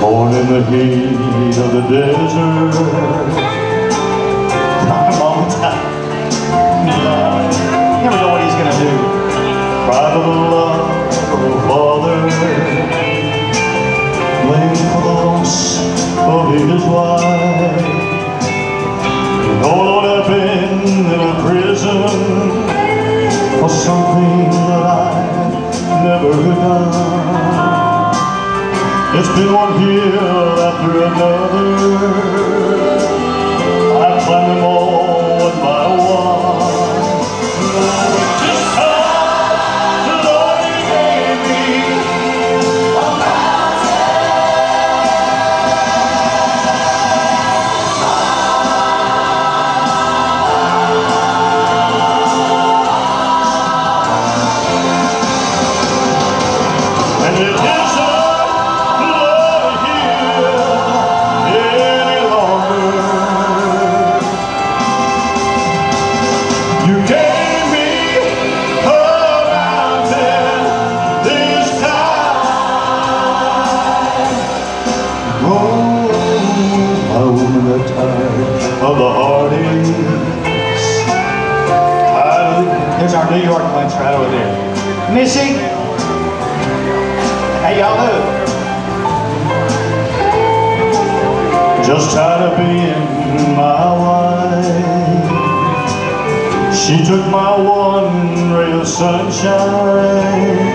born in the heat of the desert. My mom died. Never know what he's gonna do. Cry for the love of a father, blame for the loss of his wife. Oh Lord, I've been in a prison for something that I've never done. It's been one hill after another. I've climbed them all one by one. This time, the Lord gave me a mountain. And it isn't love here any longer. You gave me a mountain this time. Oh, I woman got tired of the heartaches. There's our New York bunch right over there. Missy, how y'all do? Just tired of being my wife. She took my one ray of sunshine.